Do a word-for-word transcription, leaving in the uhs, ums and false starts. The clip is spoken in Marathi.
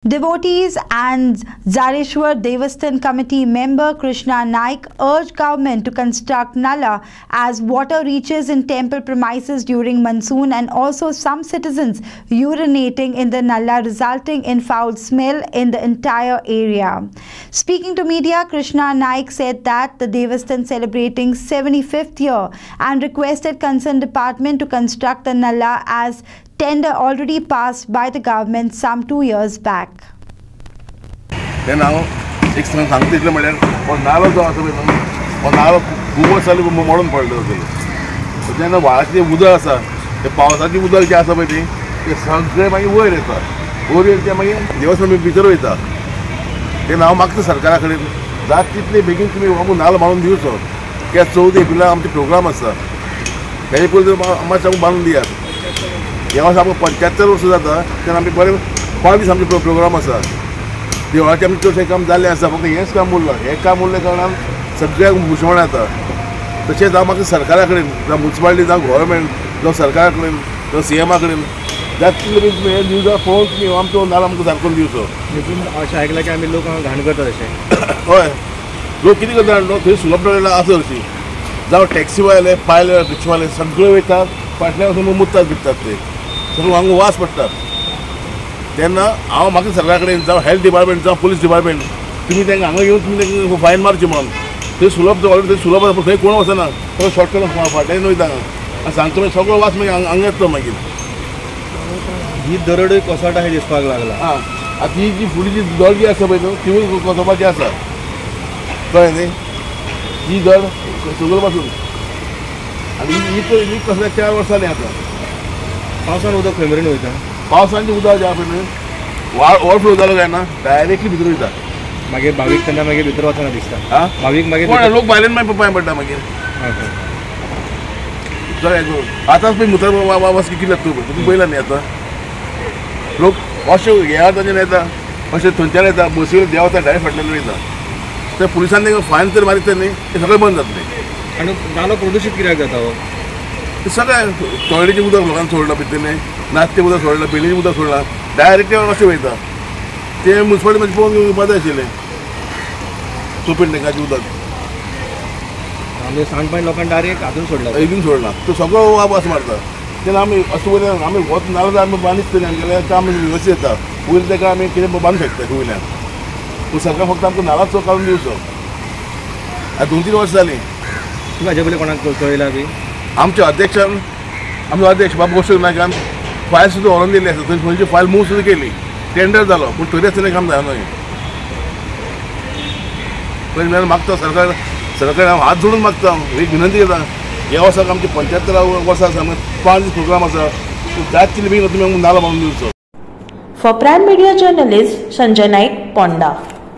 Devotees and Zareshwar Devasthan committee member Krishna Naik urged government to construct Nullah as water reaches in temple premises during monsoon, and also some citizens urinating in the Nullah resulting in foul smell in the entire area. Speaking to media, Krishna Naik said that the Devasthan celebrating seventy-fifth year and requested concerned department to construct the Nullah as tender already passed by the government some two years back. Then now, एक सांगते इतलं म्हणजे पण नाला जो असं पण पण नाला खूप साली मोडून पडलं होतं. त्यांना वाळाचे उदक असा ते पावसाची उदक जे असा पळय ते सगळे मागीर वयर येता. वयर येता ते मागीर देवस्थान भितर वयता. ते हांव मागता सरकारा कडेन जात तितले बेगीन तुमी हो नालो बांदून दिवचो. कित्याक चवदा एप्रिलाक आमचे प्रोग्राम आसा. तेजे पयलीं मातशें बांदून दियात. ह्या वर्सा आमकां पंच्यात्तर वर्सां जाता तेन्ना आमी बरें पांच दीस आमचे प्रोग्राम आसा. देवळाचें आमचें चडशें काम जाल्लें आसा, फक्त हेंच काम उरलां. हें काम उरल्या कारणान सगळ्यांक मुसवण येता. तशेंच हांव म्हाका सरकारा कडेन जावं म्युनिसिपालिटी जावं गव्हर्मेंट जावं सरकारा कडेन जावं सी एमा कडेन जाता तितले बेगीन तुमी हे न्यूजा पळोवन तुमी आमचो नालो आमकां सारको दिवचो. देखून अशें आयकलां की आमी लोक घाण करतात अशें. हय, लोक कितें करता जाणा, थंय सुलभ टॉयलेट आसा हरशीं जावं टॅक्सीवाले पायलट रिक्षावाले सगळे वयतात, फाटल्यान वचून मुत्तात बित्तात ते सगळो हांगा वास पडटात. तेन्ना हांव म्हाका सरकारा कडेन जावं हेल्थ डिपार्टमेंट जावं पुलीस डिपार्टमेंट तुमी तांकां हांगा येवन तुमी तांकां फायन मारची म्हणून. थंय सुलभ ऑलरेडी थंय सुलभ आसा, थंय कोण वचना, सगळो शॉर्टकट फाटल्यान वयता आनी सांगता मागीर सगळो वास मागीर हांगा येता. मागीर ही दरड कोसळटा हें दिसपाक लागला. आं आतां ही जी फुडली जी दर जी आसा पळय न्हू ती कोसोवपाची आसा, कळ्ळें न्ही. ही दर सगळो पासून आनी ही तर ही कसल्या चार वर्सां जालीं आतां. पावसान उदक खंय मेरेन वयता. पावसाचें उदक जें आसा पळय ओवरफ्लो जालो काय ना डायरेक्टली भितर वयता. मागीर भावीक तेन्ना मागीर भितर वचना दिसता. आं भावीक मागीर लोक भायल्यान मागीर पांय पडटा मागीर. आतांच पळय मुतार वास कितले येता तुमी पळयला न्ही. आतां लोक अशे ह्या तांच्यान येता अशें थंयच्यान येता बसी देंवता डायरेक्ट फाटल्यान वयता. ते पुलिसांनी तांकां फायन तर मारीत न्ही ते सगळें बंद जातलें. आनी नालो प्रदूशीत कित्याक जाता हो? ते सगळें टॉयलेटीचें उदक लोकांनी सोडलां भितरलें, नाचतें उदक सोडलां, बिल्डीचें उदक सोडलां, डायरेक्ट अशें वयता. ते म्युनिसिपालिटी मातशें पळोवन घेवपा जाय आशिल्लें सोपीन टँकाचें उदक. आमी सांडपाणी लोकांनी डायरेक्ट हातून सोडला हितून सोडला तो सगळो वास मारता. तेन्ना आमी अशें वयल्यान आमी वच नाल्यार आमी बांदीत तरी आमगेलें काम वेवस्थीत येता. वयर ताका आमी कितें बांदूंक शकता वयल्यान. पूण सरकार फक्त आमकां नालाचो काडून दिवचो. आतां दोन तीन वर्सां जालीं. तुमी हाजे पयलीं कोणाक कळयला बी? आमच्या अध्यक्षान आमचो अध्यक्ष बाबा गोश्ट नायकान फायल सुद्दां व्हरोन दिल्ली आसा. थंय खंयची फायल मूव सुद्दां केली, टेंडर जालो, पूण तरी आसतना काम जायना. पयलीं म्हळ्यार मागता सरकार सरकार हांव हात जोडून मागता, एक विनंती करता. ह्या वर्साक आमची पंच्यात्तर वर्सां आसा, पांच दीस प्रोग्राम आसा, जात तितले बेगीन तुमी नालो बांदून दिवचो. For prime media journalist Sanjay Naik, Ponda.